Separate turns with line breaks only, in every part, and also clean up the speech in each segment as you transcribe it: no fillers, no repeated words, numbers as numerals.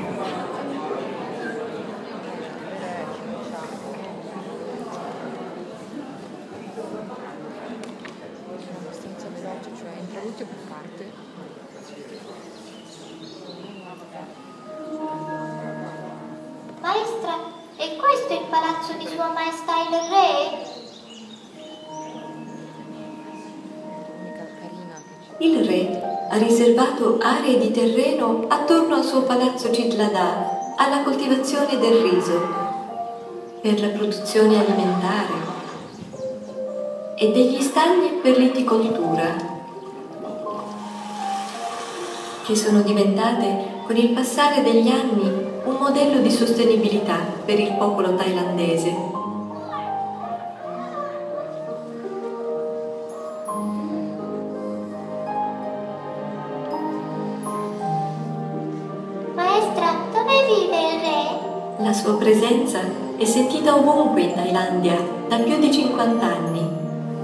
abbastanza veloce, cioè introduce per parte.
Maestra, è questo il palazzo di Sua Maestà il Re?
Il re ha riservato aree di terreno attorno al suo palazzo Cittadà alla coltivazione del riso, per la produzione alimentare e degli stagni per l'iticoltura, che sono diventate con il passare degli anni un modello di sostenibilità per il popolo thailandese.
Maestra, dove vive il re?
La sua presenza è sentita ovunque in Thailandia da più di 50 anni.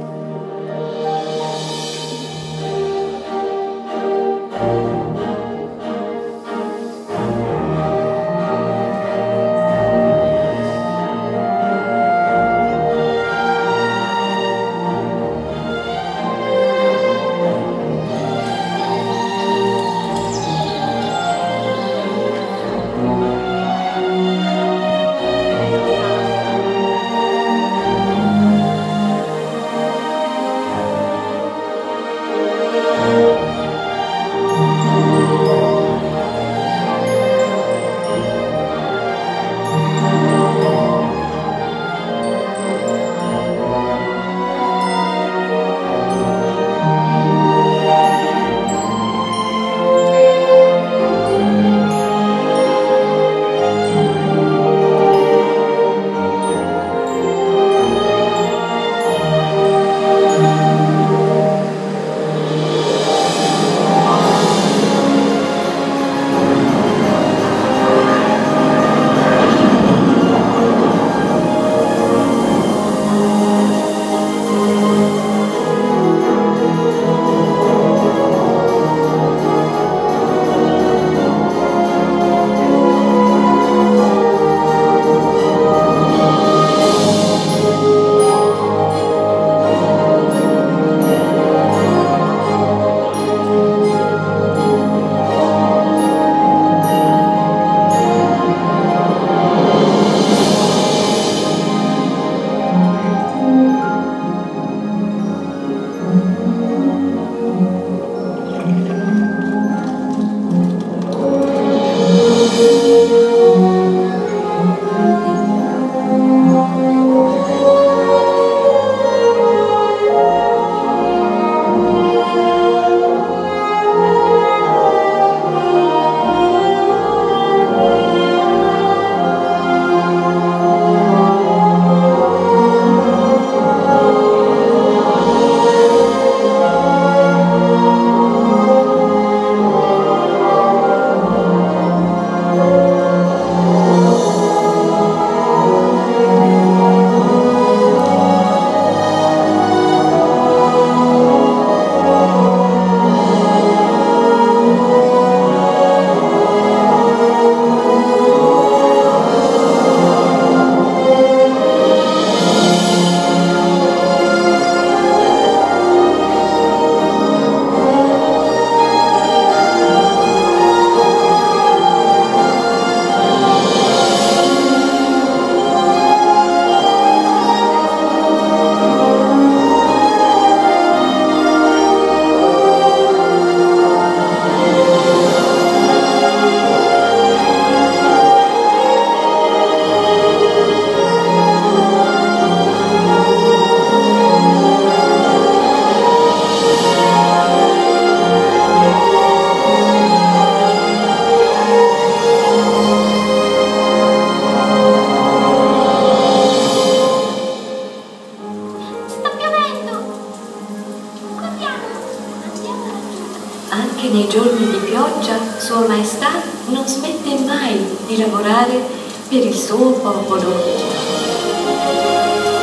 Anche nei giorni di pioggia, Sua Maestà non smette mai di lavorare per il suo popolo.